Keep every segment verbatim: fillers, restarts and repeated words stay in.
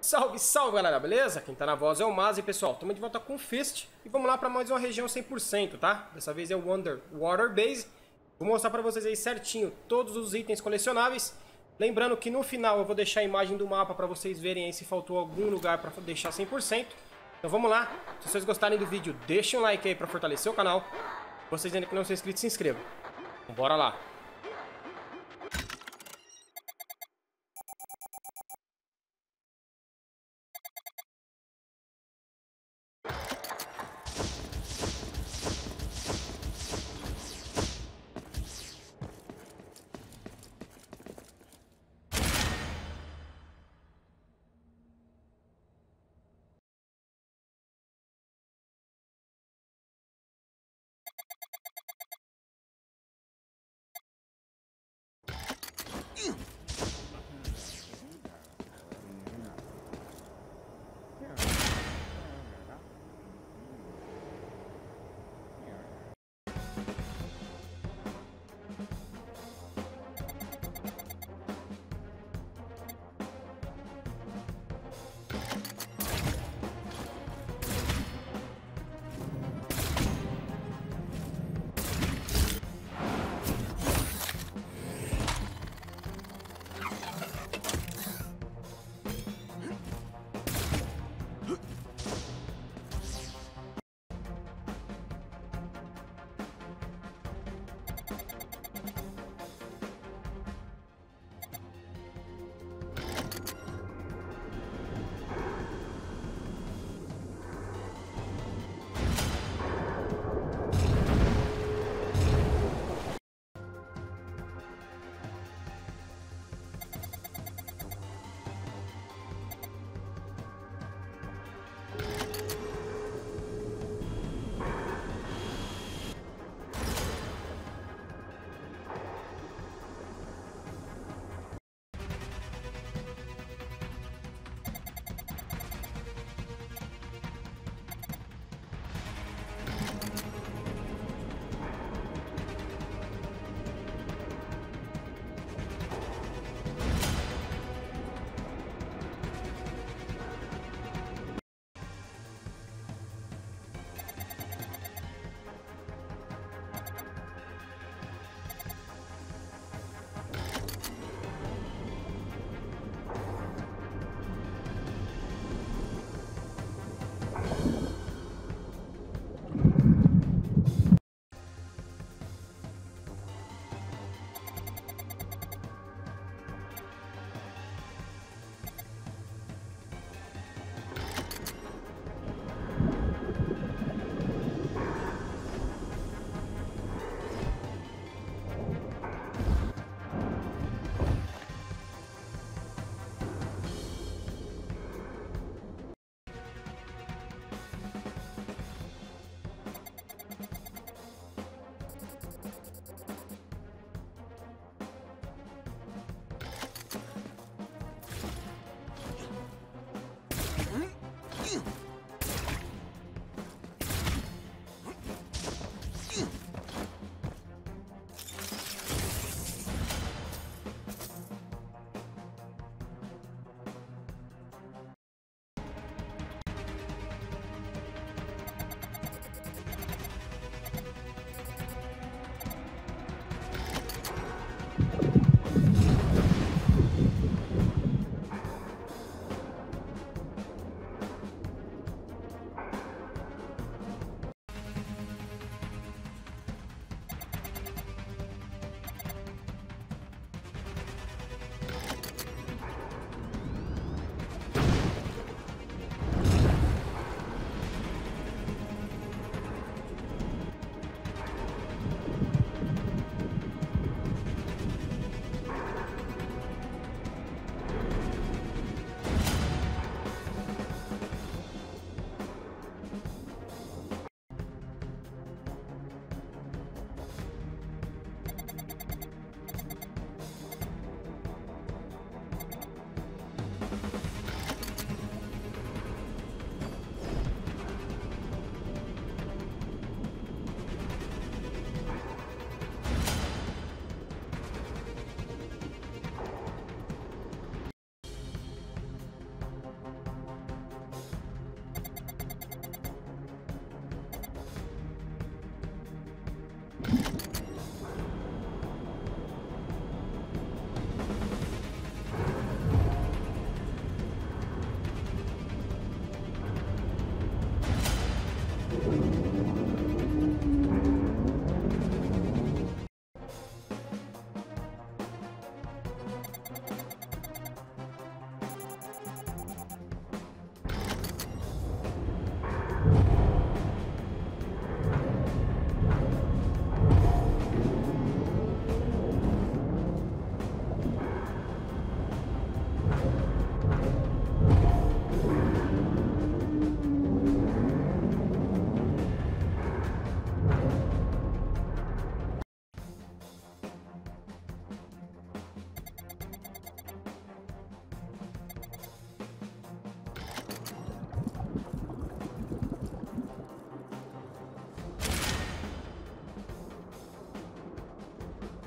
Salve, salve galera, beleza? Quem tá na voz é o Maz e pessoal, estamos de volta com o Fist e vamos lá para mais uma região cem por cento, tá? Dessa vez é o Underwater Base. Vou mostrar para vocês aí certinho todos os itens colecionáveis. Lembrando que no final eu vou deixar a imagem do mapa para vocês verem aí se faltou algum lugar para deixar cem por cento. Então vamos lá, se vocês gostarem do vídeo, deixem um like aí para fortalecer o canal. Vocês ainda que não são inscritos, se inscrevam. Então bora lá.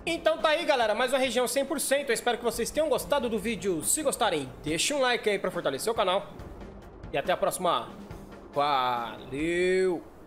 Então tá aí, galera, mais uma região cem por cento. Eu espero que vocês tenham gostado do vídeo. Se gostarem, deixa um like aí pra fortalecer o canal. E até a próxima. Valeu!